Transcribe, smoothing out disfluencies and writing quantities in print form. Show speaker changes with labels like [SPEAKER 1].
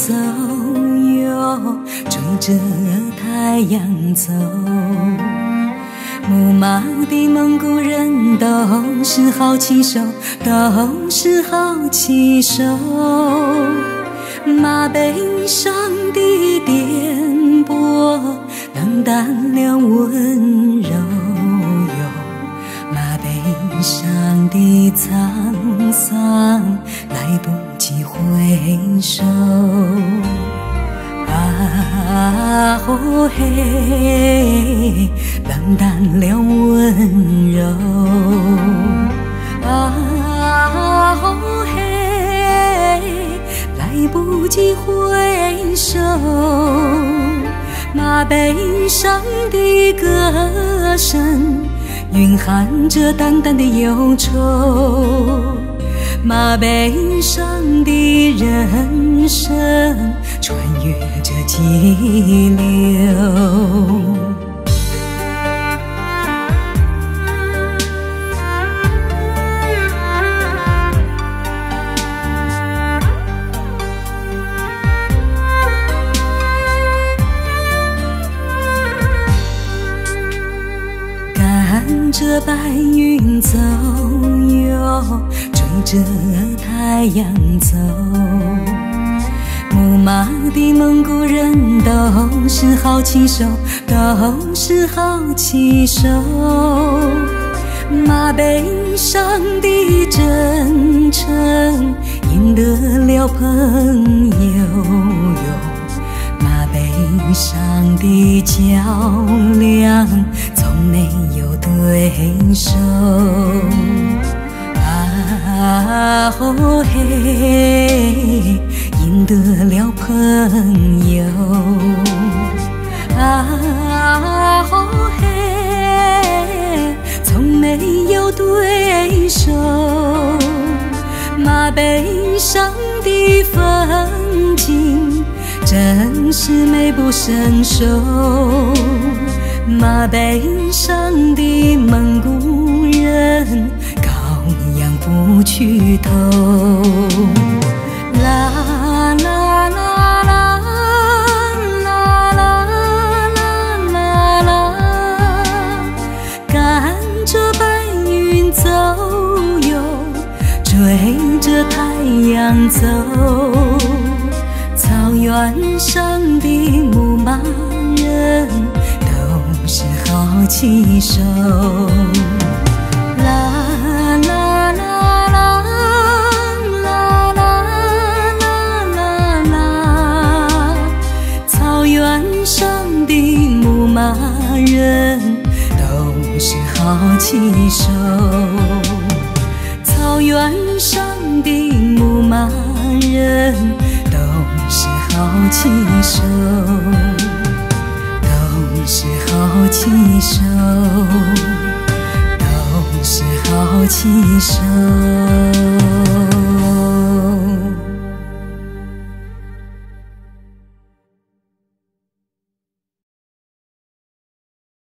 [SPEAKER 1] 走哟，追着太阳走。牧马的蒙古人都是好骑手，都是好骑手。马背上的颠簸，冷淡了温柔哟。马背上的沧桑，来不及回首。啊吼嘿，冷淡了温柔。啊吼嘿，来不及回首。马背上的歌声，蕴含着淡淡的忧愁。马背上的人生，穿越着激流。赶着白云走哟，追着太阳走。牧马的蒙古人都是好骑手，都是好骑手。马背上的真诚，赢得了朋友哟。马背上的较量，从没有对手。啊吼嘿，赢得了朋友。啊吼嘿，从没有对手。马背上的风景，真是美不胜收。马背上的蒙古人，羔羊不去头。啦啦啦啦啦啦啦啦啦，赶着白云走哟，追着太阳走。草原上的牧马人，都是好骑手。啦啦啦啦啦啦啦啦，草原上的牧马人，都是好骑手。草原上的牧马人，都是好骑手。都是好骑手，都是好骑手。